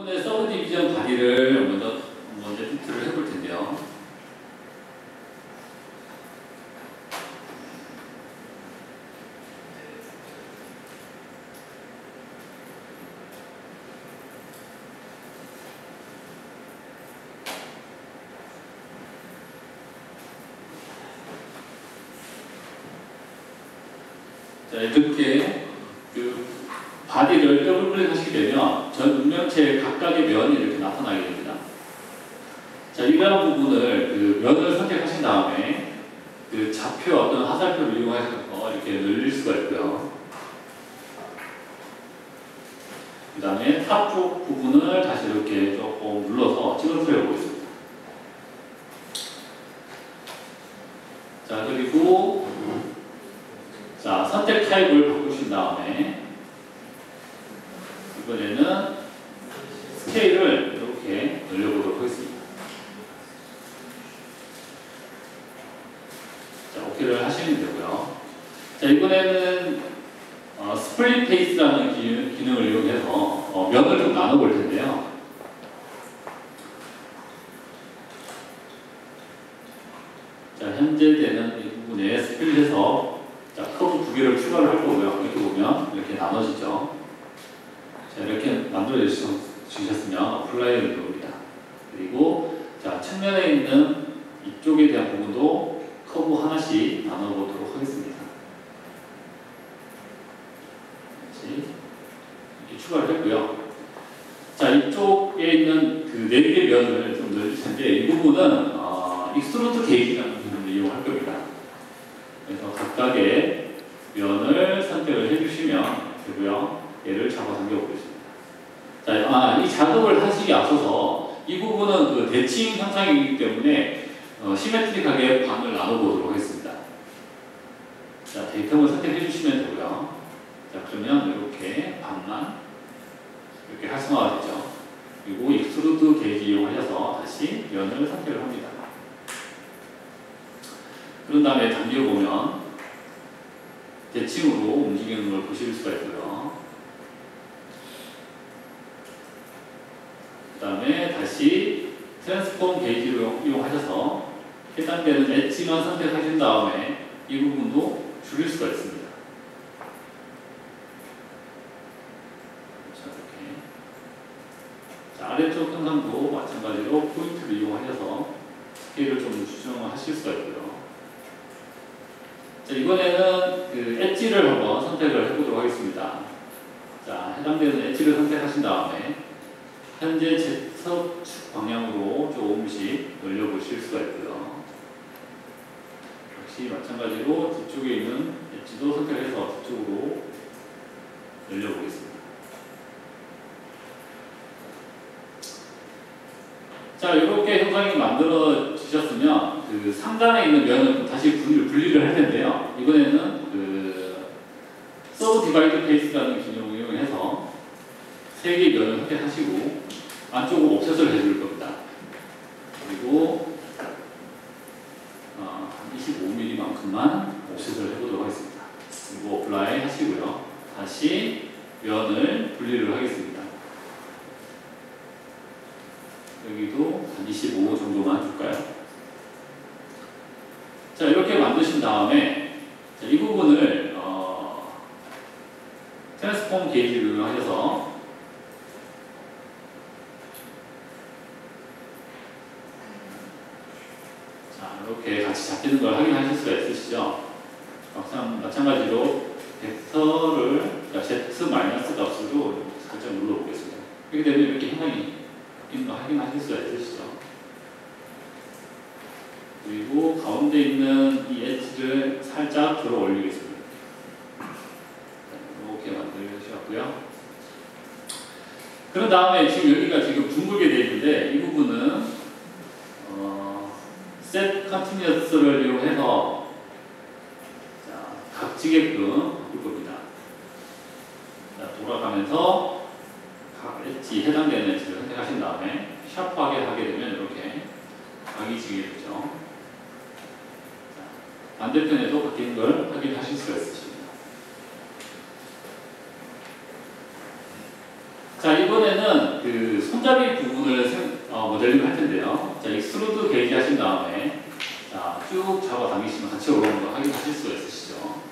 이번에 서브 디비전 바디를 먼저 피트를 해볼 텐데요. 자, 이렇게 바디를 더블 클릭하시게 되면 전 운명체의 각각의 면이 이렇게 나타나게 됩니다. 자, 이러한 부분을 면을 선택하신 다음에 좌표 어떤 화살표를 이용해서 이렇게 늘릴 수가 있고요. 그 다음에 탑 쪽 부분을 다시 이렇게 조금 눌러서 찍어서 해보겠습니다. 자, 그리고 자, 선택 타입을 바꾸신 다음에 이번에는 스케일을 이렇게 늘려보도록 하겠습니다. 자, OK를 하시면 되고요. 자, 이번에는 스플릿 페이스라는 기능을 이용해서 면을 좀 나눠볼 텐데요. 자, 현재 되는 이 부분에 스플릿해서 자, 커브 두 개를 추가를 할 거고요. 이렇게 보면 이렇게 나눠지죠. 자, 이렇게 만들어 주셨으면 어플라이를 누릅니다. 그리고 자, 측면에 있는 이쪽에 대한 부분도 커브 하나씩 나눠보도록 하겠습니다. 이렇게 추가를 했고요. 자, 이쪽에 있는 그 4개의 면을 좀 늘릴 텐데 이 부분은 익스트루드 게이지라는 기능을 이용할 겁니다. 그래서 각각의 면을 선택을 해주시면 되고요. 얘를 잡아당겨 보겠습니다. 자, 이 작업을 하시기 앞서서 이 부분은 대칭 현상이기 때문에 시메트릭하게 반을 나눠보도록 하겠습니다. 자, 데이터를 선택해 주시면 되고요. 자, 그러면 이렇게 반만 이렇게 활성화가 되죠. 그리고 익스트루드 게이지 이용하셔서 다시 면을 선택을 합니다. 그런 다음에 당겨보면 대칭으로 움직이는 걸 보실 수가 있고요. 그 다음에 다시 트랜스폼 게이지를 이용하셔서 해당되는 엣지만 선택하신 다음에 이 부분도 줄일 수가 있습니다. 자, 아래쪽 현상도 마찬가지로 포인트를 이용하셔서 스케일을 좀 조정하실 수가 있고요. 자, 이번에는 엣지를 한번 선택을 해보도록 하겠습니다. 자, 해당되는 엣지를 선택하신 다음에 현재 Z축 방향으로 조금씩 늘려보실 수가 있고요. 역시 마찬가지로 뒤쪽에 있는 엣지도 선택해서 뒤쪽으로 늘려보겠습니다. 자, 이렇게 형상이 만들어지셨으면 상단에 있는 면을 다시 분리를 할 텐데요. 이번에는 서브 디바이드 페이스라는 기능을 이용해서 3개의 면을 선택하시고 안쪽으로 옵셋을 해줄 겁니다. 그리고 25mm만큼만 옵셋을 해보도록 하겠습니다. 그리고 어플라이 하시고요. 다시 면을 분리를 하겠습니다. 여기도 한 25 정도만 줄까요? 자, 이렇게 만드신 다음에 자, 이 부분을 트랜스폼 게이지를 이용하셔서 자, 이렇게 같이 잡히는 걸 확인하실 수가 있으시죠? 마찬가지로 벡터를 Z 마이너스 값으로 살짝 눌러보겠습니다. 이렇게 되면 이렇게 현상이 있는 거 확인하실 수가 있으시죠? 그리고 가운데 있는 이 엣지를 살짝 들어 올리겠습니다. 이렇게 만들어주셨고요. 그런 다음에 지금 여기가 지금 둥글게 되어 있는데 이 부분은 set continuous를 이용해서 자, 각지게끔 바꿀 겁니다. 자, 돌아가면서 각 엣지 해당되는 엣지를 선택하신 다음에 샤프하게 하게 되면 이렇게 각이 지게 되죠. 반대편에도 바뀌는 걸 확인하실 수가 있으십니다. 자, 이번에는 그 손잡이 부분을 모델링 할 텐데요. 자, 익스트루드 게이지 하신 다음에 자, 쭉 잡아당기시면 같이 오르는 거 확인하실 수가 있으시죠.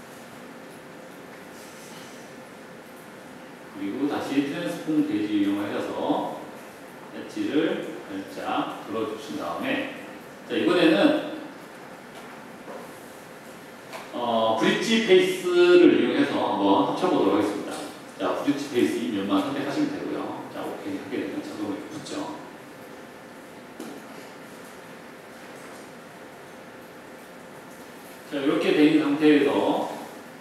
그리고 다시 트랜스폼 게이지 이용하셔서 엣지를 살짝 들어주신 다음에 자, 이번에는 브릿지 페이스를 이용해서 한번 합쳐보도록 하겠습니다. 자, 브릿지 페이스 이 면만 선택하시면 되고요. 자, 오케이 하게 되면 자동으로 붙죠. 자, 이렇게 된 상태에서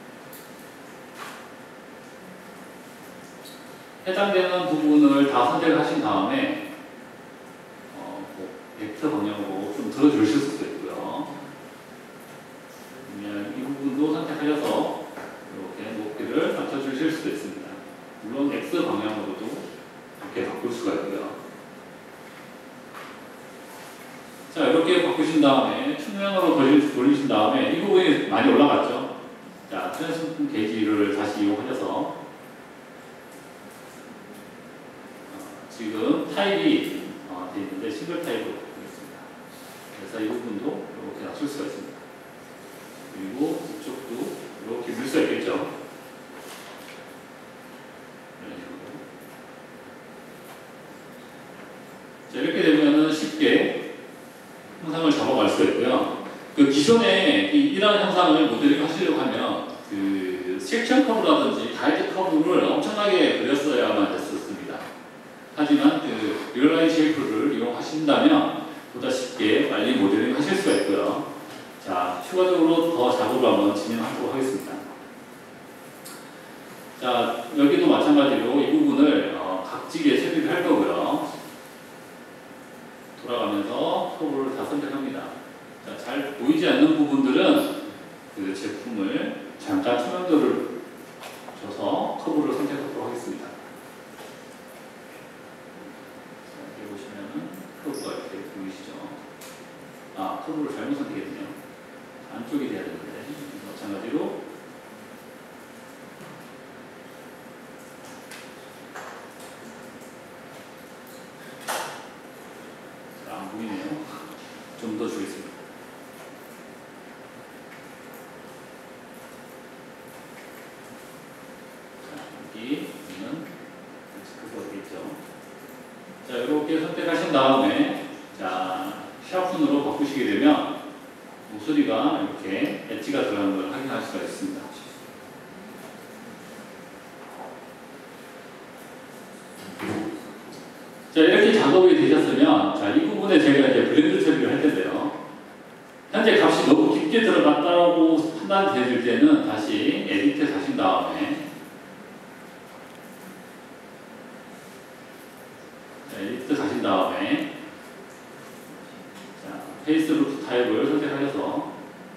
해당되는 부분을 다 선택하신 다음에 벡터 방향으로 좀 들어주실 수도 있고요. 그러면 이 부분도 선택하셔서 이렇게 높이를 맞춰주실 수도 있습니다. 물론 X 방향으로도 이렇게 바꿀 수가 있고요. 자, 이렇게 바꾸신 다음에 측면으로 돌리신 다음에 이 부분이 많이 올라갔죠. 자, 트랜스폼 게이지를 다시 이용하셔서 지금 타입이 되어 있는데 싱글 타입으로 바꾸겠습니다. 그래서 이 부분도 이렇게 낮출 수가 있습니다. 그리고 이쪽도 이렇게 밀 수가 있겠죠. 이런 식으로. 자, 이렇게 되면은 쉽게 형상을 잡아갈 수가 있고요. 그 기존에 이런 형상을 모델링 하시려고 하면 그 섹션 커브라든지 가이드 커브를 엄청나게 그렸어야만 됐었습니다. 하지만 그 리얼라인 쉐이프를 이용하신다면 보다 쉽게 빨리 모델링 하실 수가 있고요. 자, 추가적으로 더 작업을 한번 진행하도록 하겠습니다. 자, 여기도 마찬가지로 이 부분을 각지게 처리를 할 거고요. 돌아가면서 커브를 다 선택합니다. 자, 잘 보이지 않는 부분들은 그 제품을 잠깐 투명도를 줘서 커브를 선택하도록 하겠습니다. 자, 여기 보시면은 커브가 이렇게 보이시죠? 아, 커브를 잘못 선택했네요. 안쪽이 돼야 되는데 마찬가지로 잘 안 보이네요. 좀 더 주겠습니다. 자, 여기는 크기가 되겠죠. 자, 이렇게 선택하신 다음에 자, 샤픈으로 바꾸시게 되면 목소리가 이렇게 엣지가 들어가는 걸 확인할 수가 있습니다. 자, 이렇게 작업이 되셨으면 자, 이 부분에 제가 이제 블렌드 처리를 할 텐데요. 현재 값이 너무 깊게 들어갔다고 판단이 되실 때는 다시 에디트 가신 다음에 자, 에디트 가신 다음에 자, 페이스 루프 타입을 선택하셔서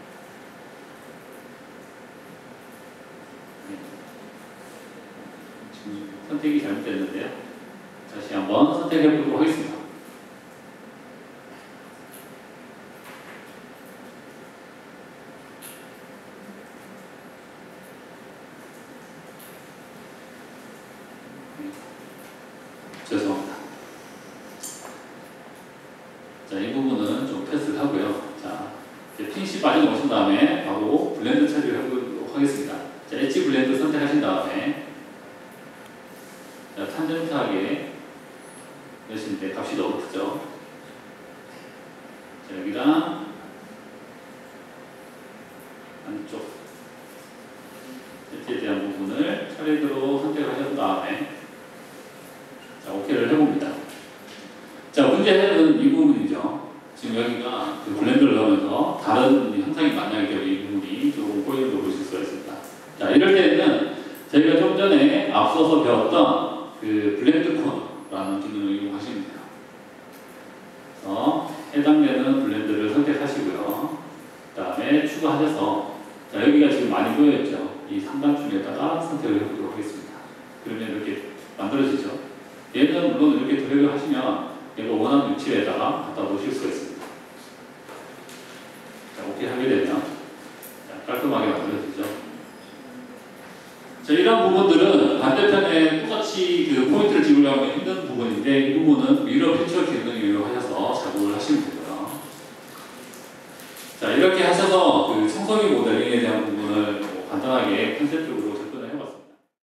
지금 선택이 잘못됐는데요. 다시 한번 선택해 보도록 하겠습니다. 죄송합니다. 자, 이 부분은 좀 패스를 하고요. 자, 이제 핀시 빠져놓으신 다음에 바로 블렌드 처리를 해보도록 하겠습니다. 자, 엣지 블렌드 선택하신 다음에 자, 탄젠트하게 여신데 값이 너무 크죠. 자, 여기랑 안쪽 엣지에 대한 부분을 샤레이드로 선택하신 다음에 자, OK를 해봅니다. 자, 문제는 이 부분이죠. 지금 여기가 그 블렌드를 넣으면서 다른 형상이 만나기 때문에 이 부분이 조금 꼬이는 걸 보실 수가 있습니다. 자, 이럴 때는 저희가 좀 전에 앞서서 배웠던 그 블렌드 콘라는 기능을 이용하시면 돼요. 그래서 해당되는 블렌드를 선택하시고요. 그 다음에 추가하셔서 자, 여기가 지금 많이 보여있죠. 이 상단줄에다가 선택을 해보도록 하겠습니다. 그러면 이렇게 만들어지죠. 얘는 물론 이렇게 드래그 하시면 얘가 원하는 위치에다가 갖다 놓으실 수가 있습니다. 자, 오케이 하게 되면 자, 깔끔하게 만들어지죠. 자, 이런 부분들은 반대편에 똑같이 그 포인트를 찍으려면 힘든 이 부분은 미러 피처 기능을 이용하셔서 작업을 하시면 되고요. 자, 이렇게 하셔서 그 청소기 모델링에 대한 부분을 간단하게 컨셉적으로